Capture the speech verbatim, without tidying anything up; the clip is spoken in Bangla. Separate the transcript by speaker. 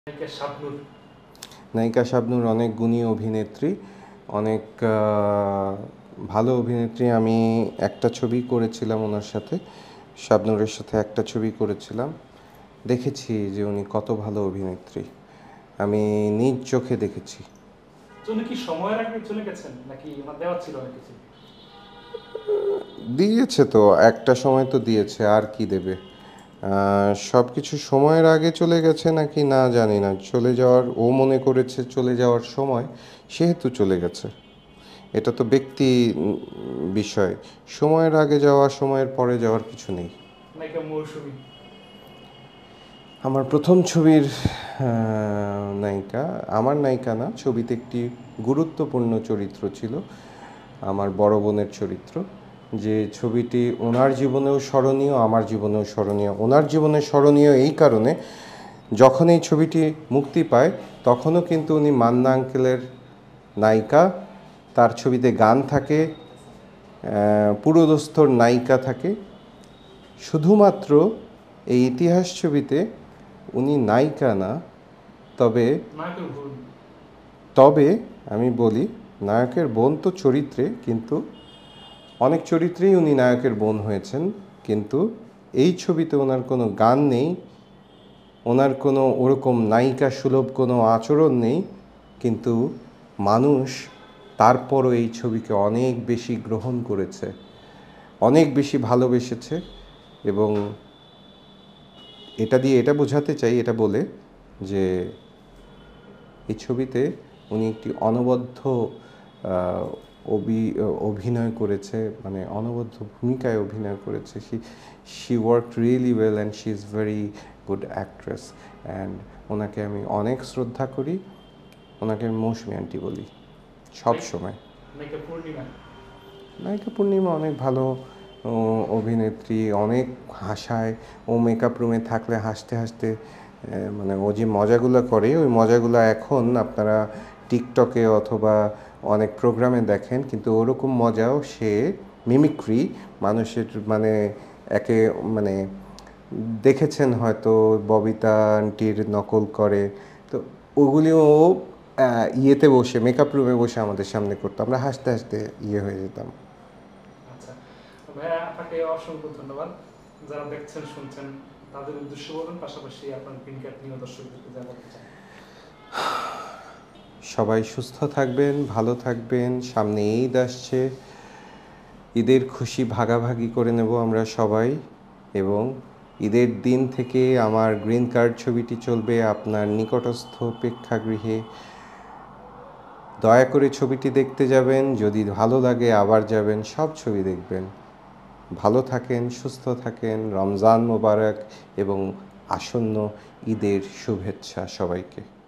Speaker 1: নায়িকা শাবনূর
Speaker 2: নায়িকা শাবনূর অনেক গুণী অভিনেত্রী, অনেক ভালো অভিনেত্রী। আমি একটা ছবি করেছিলাম ওনার সাথে, শাবনূরের সাথে একটা ছবি করেছিলাম। দেখেছি যে উনি কত ভালো অভিনেত্রী, আমি নিজ চোখে দেখেছি।
Speaker 1: উনি কি সময়ের আগে চলে গেছেন নাকি ওনার দেওয়া ছিল অনেক কিছু?
Speaker 2: দিয়েছে তো, একটা সময় তো দিয়েছে, আর কি দেবে। সব কিছু সময়ের আগে চলে গেছে নাকি না জানি না, চলে যাওয়ার ও মনে করেছে চলে যাওয়ার সময়, সেহেতু চলে গেছে। এটা তো ব্যক্তি বিষয়, সময়ের আগে যাওয়া সময়ের পরে যাওয়ার কিছু নেই।
Speaker 1: নায়িকা মৌসুমী
Speaker 2: আমার প্রথম ছবির নায়িকা, আমার নায়িকা না, ছবিতে একটি গুরুত্বপূর্ণ চরিত্র ছিল, আমার বড় বোনের চরিত্র। যে ছবিটি ওনার জীবনেও স্মরণীয়, আমার জীবনেও স্মরণীয়। ওনার জীবনে স্মরণীয় এই কারণে, যখন এই ছবিটি মুক্তি পায় তখনও কিন্তু উনি মান্না আঙ্কেলের নায়িকা, তার ছবিতে গান থাকে, পুরোদস্তর নায়িকা থাকে। শুধুমাত্র এই ইতিহাস ছবিতে উনি নায়িকা না, তবে তবে আমি বলি নায়কের বোন তো চরিত্রে, কিন্তু অনেক চরিত্রেই উনি নায়কের বোন হয়েছেন। কিন্তু এই ছবিতে ওনার কোনো গান নেই, ওনার কোনো ওরকম নায়িকা সুলভ কোনো আচরণ নেই, কিন্তু মানুষ তারপরও এই ছবিকে অনেক বেশি গ্রহণ করেছে, অনেক বেশি ভালোবেসেছে। এবং এটা দিয়ে এটা বোঝাতে চাই, এটা বলে যে এই ছবিতে উনি একটি অনবদ্য অভিনয় করেছে, মানে অনবদ্য ভূমিকায় অভিনয় করেছে। She she work really well and she is very good actress, and ওনাকে আমি অনেক শ্রদ্ধা করি। ওনাকে আমি মৌসুমী আন্টি বলি সব সময়। নায়িকা পূর্ণিমা অনেক ভালো অভিনেত্রী, অনেক হাসায়। ও মেকআপ রুমে থাকলে হাসতে হাসতে, মানে ও যে মজাগুলো করে, ওই মজাগুলো এখন আপনারা টিকটকে অথবা অনেক প্রোগ্রামে দেখেন, কিন্তু ওরকম মজাও সে মিমিক্রি মানুষের, মানে একে মানে দেখেছেন হয়তো ববিতা আন্টির নকল করে, তো ওগুলিও ইয়েতে বসে মেকআপ রুমে বসে আমাদের সামনে করতো, আমরা হাসতে হাসতে ইয়ে হয়ে যেতাম।
Speaker 1: আচ্ছা ভাইয়া, আপনাকে অসংখ্য ধন্যবাদ। যারা দেখছেন শুনছেন তাদের উদ্দেশ্য বলুন, পাশাপাশি আপনার পিনক্যাট নিয়ে দর্শকদেরকে জানাতে চান।
Speaker 2: সবাই সুস্থ থাকবেন, ভালো থাকবেন। সামনে ঈদ আসছে, ঈদের খুশি ভাগাভাগি করে নেব আমরা সবাই। এবং ঈদের দিন থেকে আমার গ্রিন কার্ড ছবিটি চলবে আপনার নিকটস্থ প্রেক্ষাগৃহে। দয়া করে ছবিটি দেখতে যাবেন, যদি ভালো লাগে আবার যাবেন, সব ছবি দেখবেন। ভালো থাকেন, সুস্থ থাকেন। রমজান মোবারক এবং আসন্ন ঈদের শুভেচ্ছা সবাইকে।